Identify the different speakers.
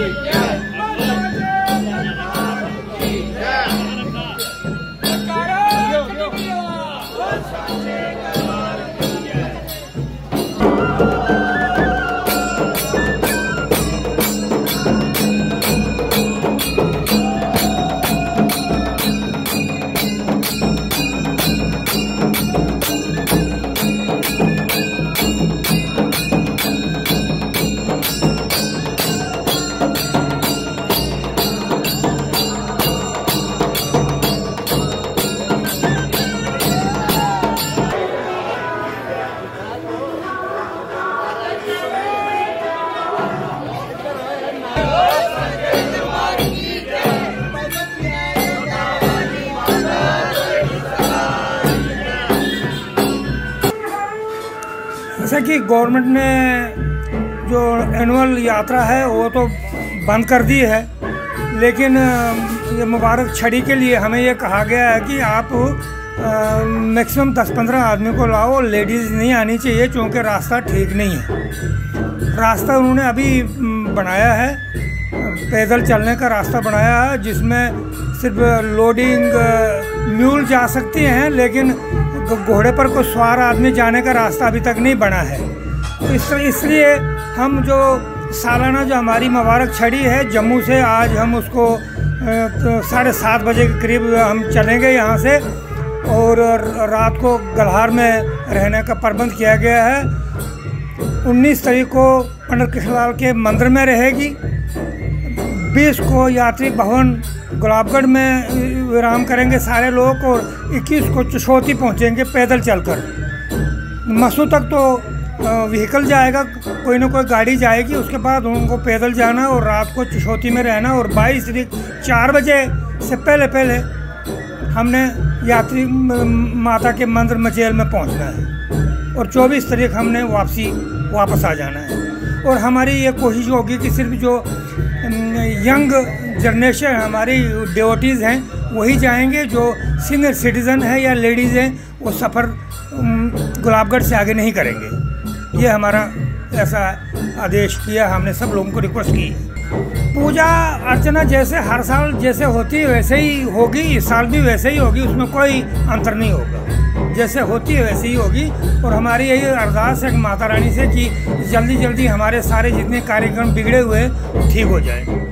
Speaker 1: जैसा कि गवर्नमेंट ने जो एनुअल यात्रा है वो तो बंद कर दी है, लेकिन ये मुबारक छड़ी के लिए हमें ये कहा गया है कि आप मैक्सिमम 10-15 आदमी को लाओ, लेडीज़ नहीं आनी चाहिए क्योंकि रास्ता ठीक नहीं है। रास्ता उन्होंने अभी बनाया है, पैदल चलने का रास्ता बनाया है जिसमें सिर्फ लोडिंग म्यूल जा सकती हैं, लेकिन घोड़े पर कोई सवार आदमी जाने का रास्ता अभी तक नहीं बना है। तो इसलिए हम जो सालाना जो हमारी मुबारक छड़ी है जम्मू से, आज हम उसको 7:30 बजे के करीब हम चलेंगे यहाँ से, और रात को गल्हार में रहने का प्रबंध किया गया है। 19 तारीख को पंडित कृष्णलाल के मंदिर में रहेगी, 20 को यात्री भवन गुलाबगढ़ में विराम करेंगे सारे लोग, और 21 को चशोती पहुंचेंगे पैदल चलकर। मसू तक तो व्हीकल जाएगा, कोई ना कोई गाड़ी जाएगी, उसके बाद उनको पैदल जाना और रात को चशोती में रहना। और 22 तारीख 4 बजे से पहले हमने यात्री माता के मंदिर मचेल में पहुंचना है, और 24 तारीख हमने वापस आ जाना है। और हमारी ये कोशिश होगी कि सिर्फ जो यंग जनरेशन हमारी डिवोटीज़ हैं वही जाएंगे, जो सीनियर सिटीज़न है या लेडीज़ हैं वो सफ़र गुलाबगढ़ से आगे नहीं करेंगे। ये हमारा ऐसा आदेश किया, हमने सब लोगों को रिक्वेस्ट की है। पूजा अर्चना जैसे हर साल जैसे होती है वैसे ही होगी, इस साल भी वैसे ही होगी, उसमें कोई अंतर नहीं होगा, जैसे होती है वैसे ही होगी। और हमारी यही अरदास है माता रानी से कि जल्दी जल्दी हमारे सारे जितने कार्यक्रम बिगड़े हुए ठीक हो जाए।